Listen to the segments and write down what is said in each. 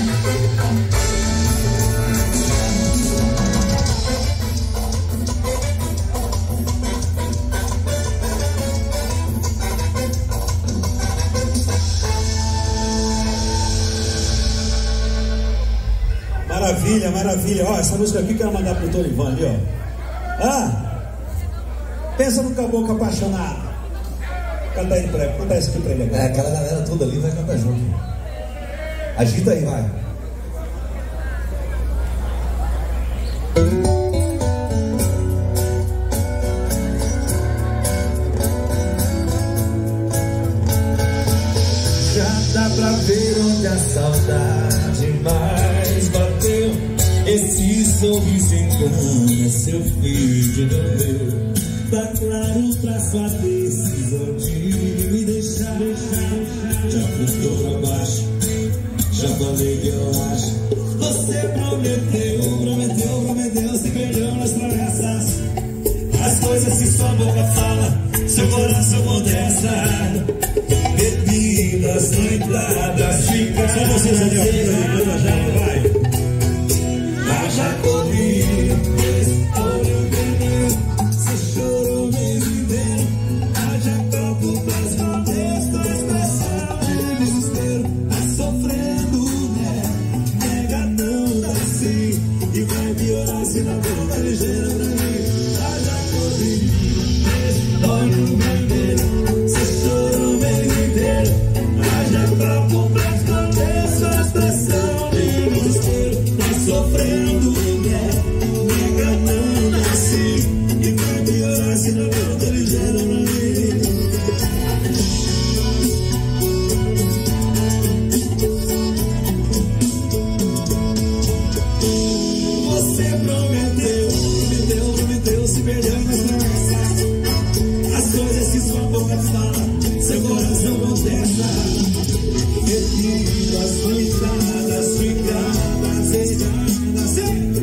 Maravilha, maravilha. Ó, essa música aqui eu quero mandar pro Tonivan ali, ó. Ah, pensa no caboclo apaixonado. Canta isso aqui pra ele agora. É, aquela galera toda ali vai cantar junto. Agita aí, vai. Já dá pra ver onde a saudade mais bateu. Esse sorriso engana, seu filho não deu. Tá claro pra sua decisão de me deixar. Já apontou pra baixo, já falei que eu acho. Você prometeu, se perdeu nas promessas. As coisas que sua boca fala, seu coração contesta. Bebidas, noitadas, ficadas. Só vocês ali, ó. Vai. Haja corrido, olho veneno. Você chorou o mês inteiro. Haja copo pra esconder sua expressão de desespero. Tá sofrendo, né? Nega não dá assim. E vai piorar se não volta ligeiro pra mim. Haja corrido, olho veneno. Você chorou o mês inteiro. Haja copo pra esconder sua expressão de desespero. Tá sofrendo, né? Nega não nasci. E vai piorar se não volta ligeiro pra mim. Você prometeu, se perdeu nas promessas. As coisas que sua boca fala, seu coração contesta. Bebidas, noitadas, ficadas, estradas.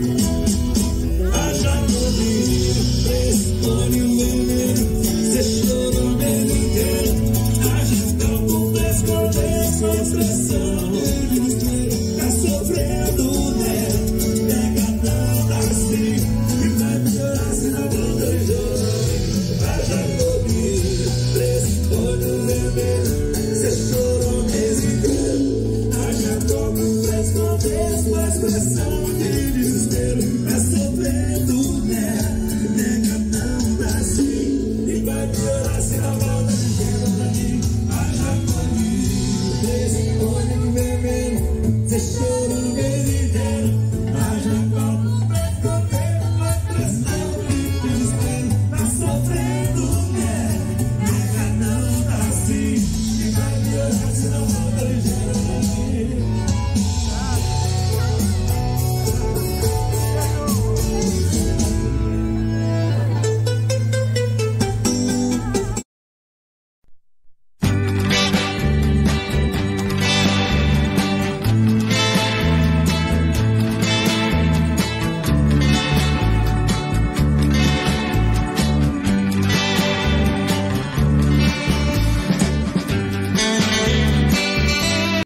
Haja corrido, prestone o veneno. Você chorou o mês inteiro. Haja calmo pra esconder sua expressão. Tá sofrendo, né? Nega nada assim. E vai piorar se não volta ligeiro. Haja corrido, prestone o veneno. Você chorou o mês inteiro. Haja calmo pra esconder sua expressão de desespero. Tá sofrendo, né?